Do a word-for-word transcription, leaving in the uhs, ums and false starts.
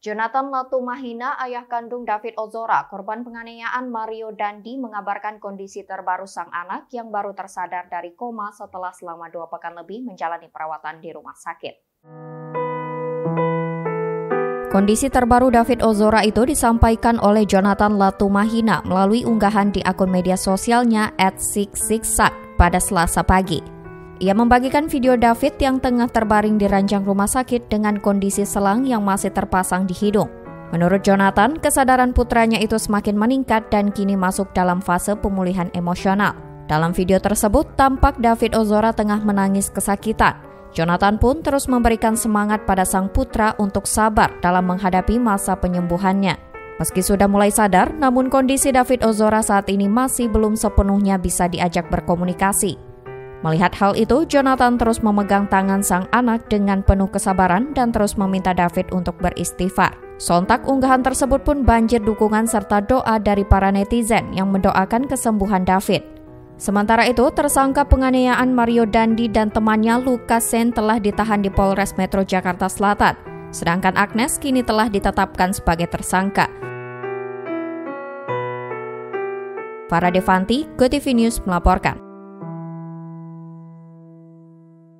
Jonathan Latumahina, ayah kandung David Ozora, korban penganiayaan Mario Dandi, mengabarkan kondisi terbaru sang anak yang baru tersadar dari koma setelah selama dua pekan lebih menjalani perawatan di rumah sakit. Kondisi terbaru David Ozora itu disampaikan oleh Jonathan Latumahina melalui unggahan di akun media sosialnya at six six sak pada Selasa pagi. Ia membagikan video David yang tengah terbaring di ranjang rumah sakit dengan kondisi selang yang masih terpasang di hidung. Menurut Jonathan, kesadaran putranya itu semakin meningkat dan kini masuk dalam fase pemulihan emosional. Dalam video tersebut, tampak David Ozora tengah menangis kesakitan. Jonathan pun terus memberikan semangat pada sang putra untuk sabar dalam menghadapi masa penyembuhannya. Meski sudah mulai sadar, namun kondisi David Ozora saat ini masih belum sepenuhnya bisa diajak berkomunikasi. Melihat hal itu, Jonathan terus memegang tangan sang anak dengan penuh kesabaran dan terus meminta David untuk beristighfar. Sontak unggahan tersebut pun banjir dukungan serta doa dari para netizen yang mendoakan kesembuhan David. Sementara itu, tersangka penganiayaan Mario Dandi dan temannya Lukas Sen telah ditahan di Polres Metro Jakarta Selatan, sedangkan Agnes kini telah ditetapkan sebagai tersangka. Farah Devanti, GoTV News melaporkan.